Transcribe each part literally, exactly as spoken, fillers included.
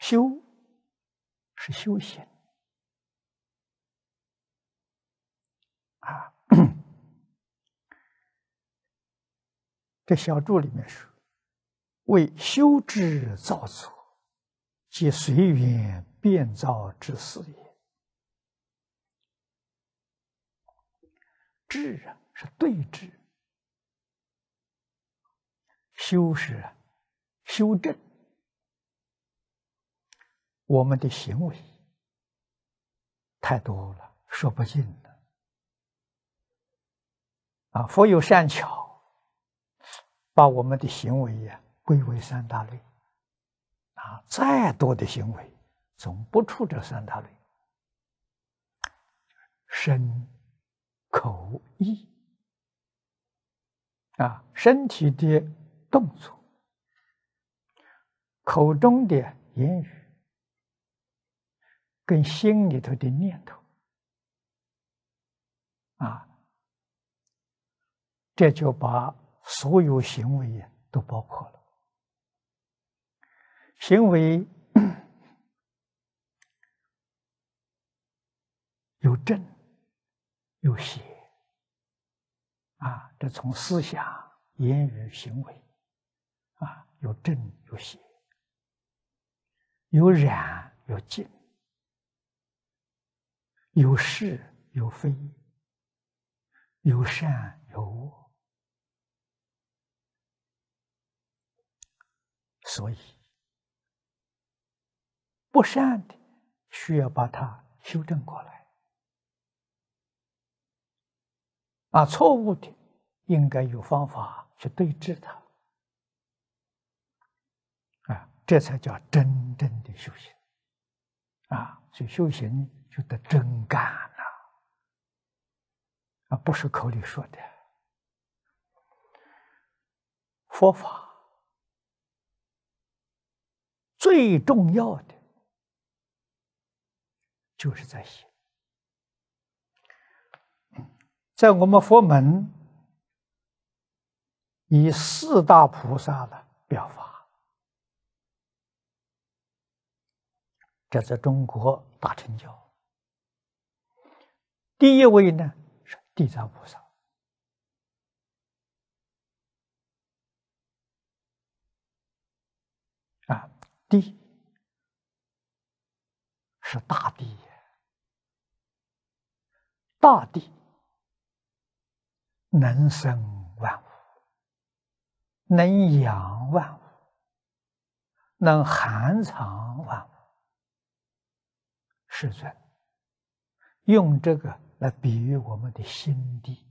修是修行啊。这小注里面说：“为修之造作，即随缘变造之事也。”治啊，是对治；修是修正我们的行为，太多了，说不尽的啊。佛有善巧，把我们的行为呀归为三大类啊。再多的行为，总不出这三大类：身、口、意啊，身体的动作，口中的言语，跟心里头的念头啊，这就把所有行为都包括了。行为有正有邪啊，这从思想、言语、行为啊，有正有邪，有染有净，有是有非，有善有恶。所以不善的需要把它修正过来啊，错误的应该有方法去对治它啊，这才叫真正的修行啊。所以修行就得真干了啊，不是口里说的。佛法最重要的就是在行。在我们佛门以四大菩萨的表法，这在中国大乘教，第一位呢是地藏菩萨啊，地是大地，大地能生万物，能养万物，能含藏万物。世尊用这个来比喻我们的心地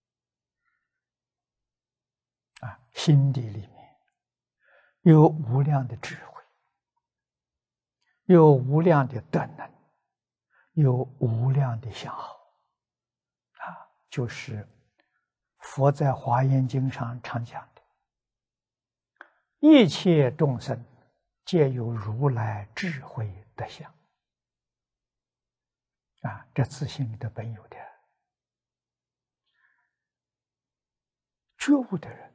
啊，心地里面有无量的智慧，有无量的德能，有无量的相好啊，就是佛在《华严经》上常讲的：一切众生皆有如来智慧德相啊，这自性里的本有的。觉悟的人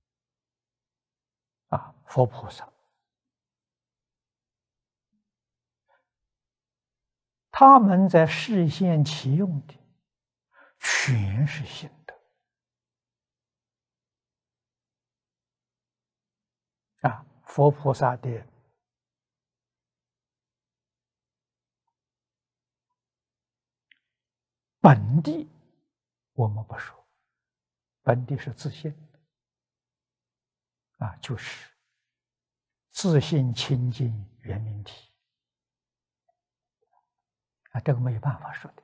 啊，佛菩萨，他们在示现其用的全是心德啊。佛菩萨的本地我们不说，本地是自信啊，就是自信清净圆明体啊，这个没有办法说的。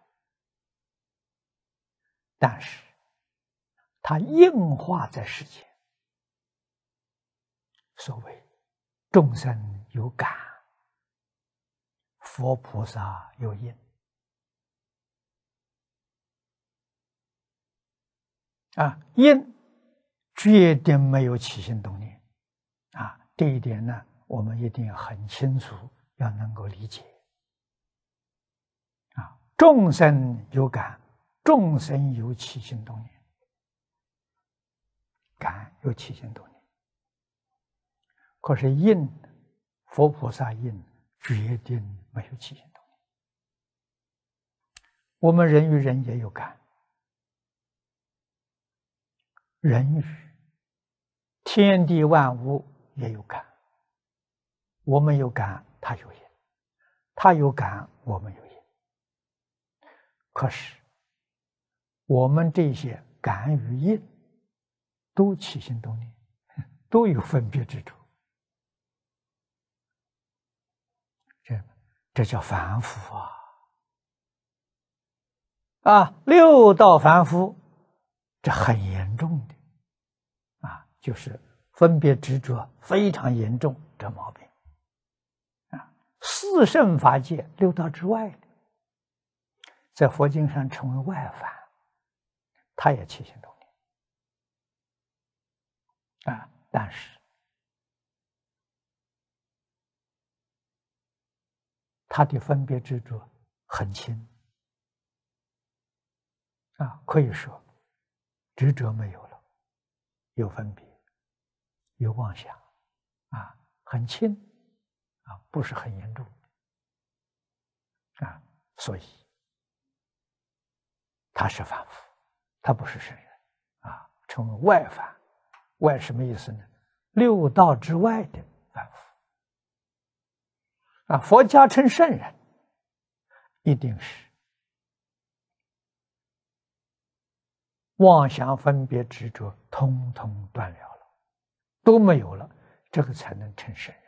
但是它应化在世间，所谓众生有感，佛菩萨有应啊，应决定没有起心动念啊，这一点呢，我们一定要很清楚，要能够理解啊。众生有感，众生有起心动念，感有起心动念，可是应佛菩萨应决定没有起心动念。我们人与人也有感，人与天地万物也有感。我们有感，他有因；他有感，我们有因。可是，我们这些感与因，都起心动念，都有分别之处。这这叫凡夫啊！啊，六道凡夫，这很严重的啊，就是分别执着非常严重这毛病啊。四圣法界六道之外的，在佛经上称为外凡，他也起心动念啊，但是他的分别执着很轻啊，可以说执着没有了，有分别，有妄想啊，很轻啊，不是很严重啊，所以他是凡夫，他不是圣人啊，称为外凡。外什么意思呢？六道之外的凡夫啊。佛家称圣人，一定是妄想分别执着通通断了了，都没有了，这个才能成圣人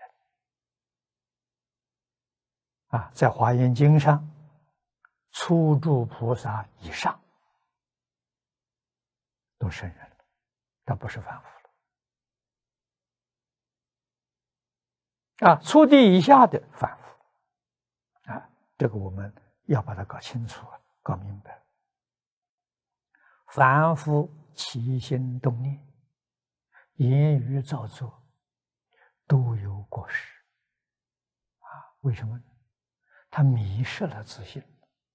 啊。在华严经上，初住菩萨以上都圣人了，他不是凡夫了啊。初地以下的凡夫啊，这个我们要把它搞清楚啊，搞明白。凡夫起心动念、言语造作，都有过失啊。为什么呢？他迷失了自信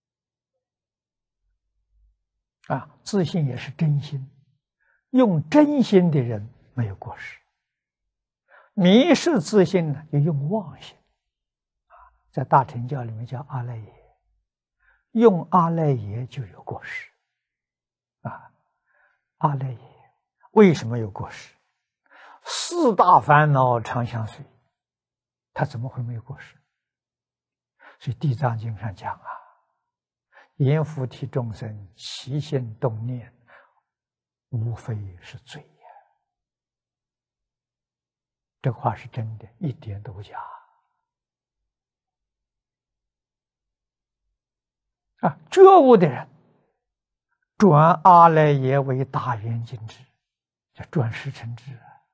啊。自信也是真心，用真心的人没有过失。迷失自信呢，就用妄心啊。在大乘教里面叫阿赖耶，用阿赖耶就有过失啊。阿赖耶为什么有过失？四大烦恼常相随，他怎么会没有过失？所以《地藏经》上讲啊，阎浮提众生起心动念，无非是罪呀。这话是真的，一点都不假啊！觉悟的人转阿赖耶为大圆镜智，叫转识成智。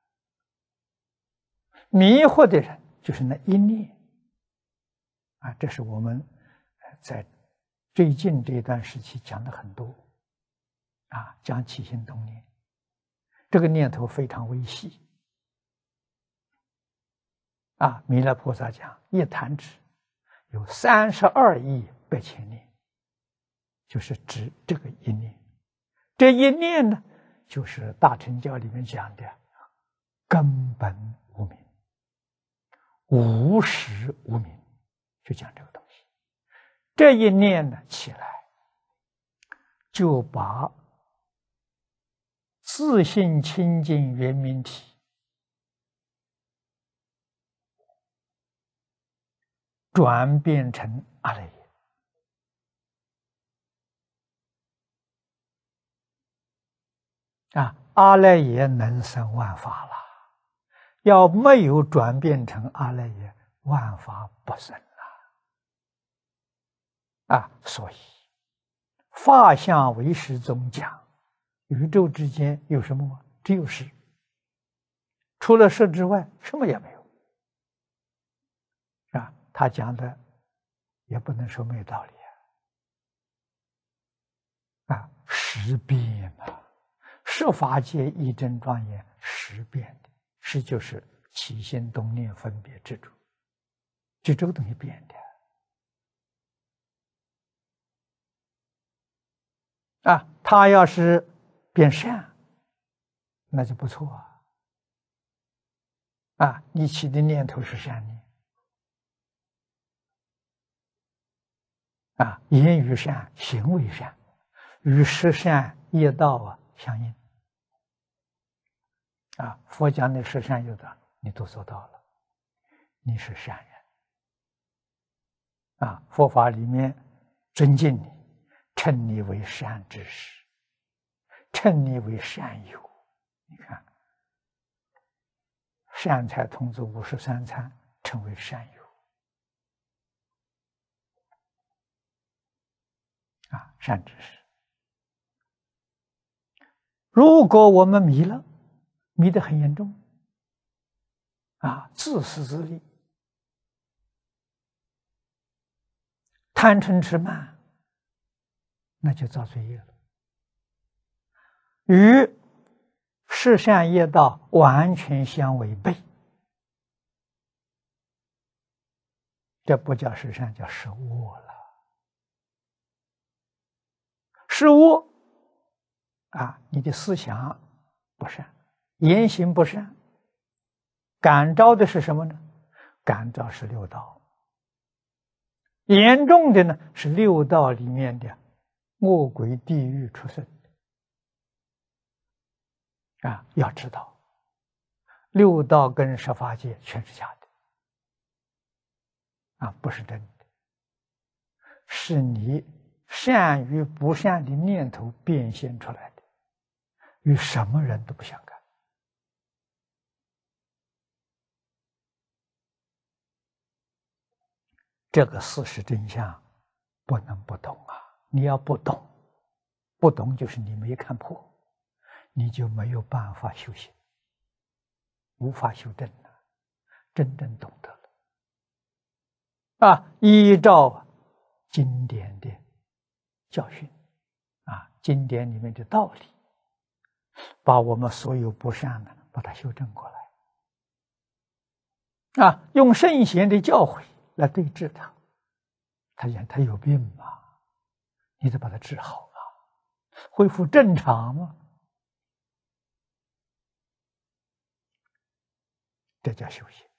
迷惑的人就是那一念啊，这是我们在最近这段时期讲的很多啊，讲起心动念，这个念头非常微细啊。弥勒菩萨讲，一弹指有三十二亿百千念，就是指这个一念。这一念呢，就是大乘教里面讲的根本无明，无始无明，就讲这个东西。这一念呢起来，就把自性清净圆明体转变成阿赖耶。啊，阿赖耶能生万法了，要没有转变成阿赖耶，万法不生了。啊，所以法相唯识宗讲，宇宙之间有什么吗？只有识，除了识之外，什么也没有。啊，他讲的也不能说没有道理啊。啊，识变啊。十法界一真庄严，识变的，识就是起心动念分别执着，就这个东西变的啊。他要是变善，那就不错啊。啊，你起的念头是善念啊，言语善，行为善，与十善业道啊相应。啊，佛讲的十善业道，你都做到了，你是善人。啊，佛法里面尊敬你，称你为善知识，称你为善友。你看，善财童子五十三参称为善友。啊，善知识。如果我们迷了，迷得很严重，啊，自私自利，贪嗔痴慢，那就造罪业了，与十善业道完全相违背。这不叫十善，叫十恶了。十恶啊，你的思想不善，言行不善，感召的是什么呢？感召是六道。严重的呢是六道里面的恶鬼、地狱出生啊！要知道，六道跟十法界全是假的啊，不是真的，是你善与不善的念头变现出来的，与什么人都不相干。这个事实真相不能不懂啊！你要不懂，不懂就是你没看破，你就没有办法修行，无法修正了，真正懂得了啊！依照经典的教训啊，经典里面的道理，把我们所有不善的把它修正过来啊，用圣贤的教诲来对治他。他讲他有病嘛，你得把他治好啊，恢复正常嘛，这叫修行。